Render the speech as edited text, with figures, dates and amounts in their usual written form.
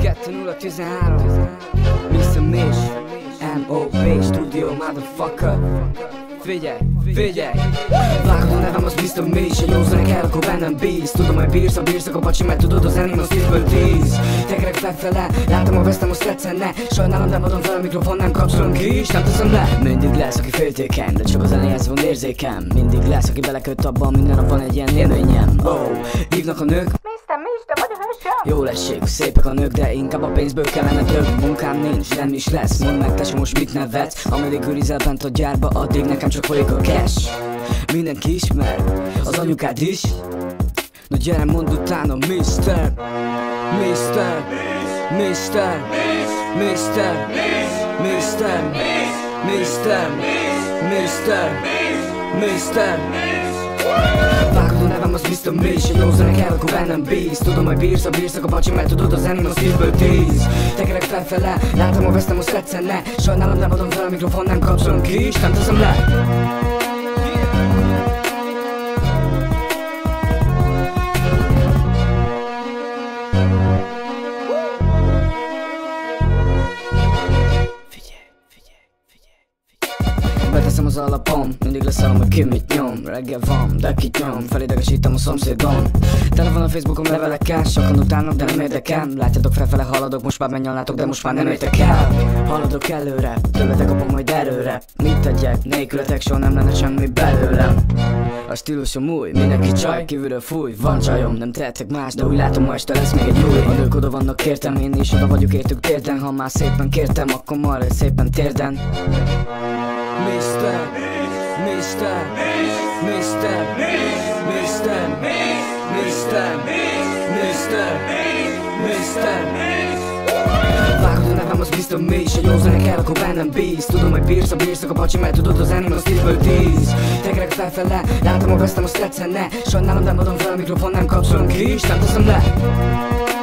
2013 Mr. Mish M.O.B. Studio Motherfucker. Figyelj, figyelj! Vágod a nevem, az Mr. Mish. Egy jó zene kell, akkor bennem bíz. Tudom, hogy bírsz a bacsi, mert tudod az enyém az 10-ből 10. Tekerek felfele, látom a vesztem, azt tetszene. Sajnálom, nem adom fel a mikrofon, nem kapcsolom ki, és nem teszem le. Mindig lesz, aki féltékeny, de csak az zenéhez van érzékem. Mindig lesz, aki beleköt abban, minden nap van egy ilyen élményem. Oh, hívnak a nők, Mr. Mish, te vagy a hősöm! jól esik, szépek a nők, de inkább a pénzből kellene több. Munkám nincs, nem is lesz. Mondd meg, tesó, most mit nevetsz? Ameddig őrizel bent a gyárba, addig nekem csak folyik a cash. Mindenki ismer, az anyukád is. No gyere, mondd utána, Mr. Mr. Mr. Mr. Mr. Mr. Mr. Vágod a nevem, az Mr. Mish. Egy jó zene kell, akkor bennem bíz. Tudom, hogy bírsz a bacsi, mert tudod az enyém az 10-ből 10. Tekerek felfele, látom a vesztem, azt tetszene. Sajnálom, nem adom fel a mikrofon, nem kapcsolom ki, és nem teszem le. Beteszem az alapom, mindig leszalom, hogy ki mit nyom. Reggel van, de kit nyom, felidegesítem a szomszédon. Tele van a Facebookon levelekkel, sokan utálnak, de nem érdekel. Látjátok, felfele haladok, most már mennyalnátok, de most már nem értek el. Haladok előre, tőletek kapom majd erőre. Mit tegyek, nélkületek soha nem lenne semmi belőlem. A stílusom új, mindenki csaj, kívülről fúj. Van csajom, nem tehetek más, de úgy látom, ma este lesz még egy új. A nők oda vannak, kértem, én is oda vagyok értük térden. Ha már szépen kértem, akkor maradj szépen térden. Mr. Mr. Mr. Mr. Mr. Mr. Vágod a nevem, az Mr. Mish. Egy jó zene kell, akkor bennem bíz. Tudom, hogy bírsz a bacsi, mert tudod az enyém az 10-ből 10. Tekerek felfele, látom a vesztem, azt tetszene. Sajnálom, nem adom fel a mikrofon, nem kapcsolom ki, és nem teszem le.